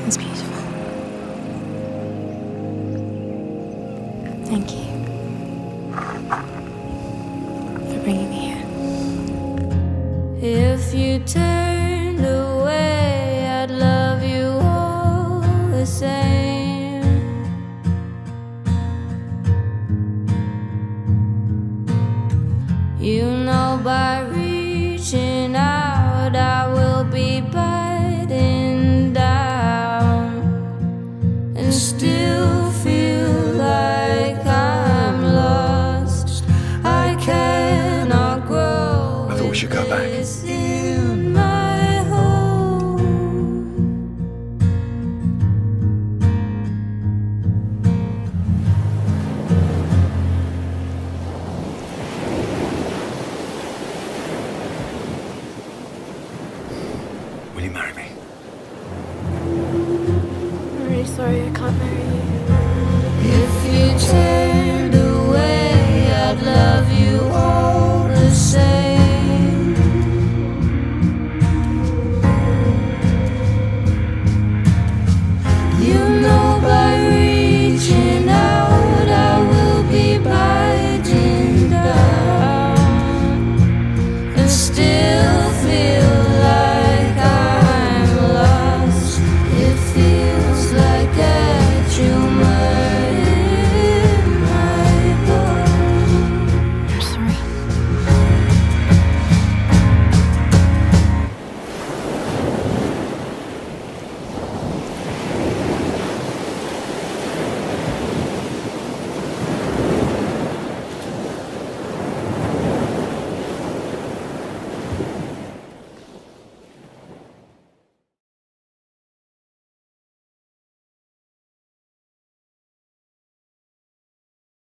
It's beautiful. Thank you for bringing me here. If you turned away, I'd love you all the same. You know, by reaching out, I will be biting down and still feel like I'm lost. I cannot grow. I thought we should go back. In my home. Will you marry me? I'm really sorry I can't marry you. If you turn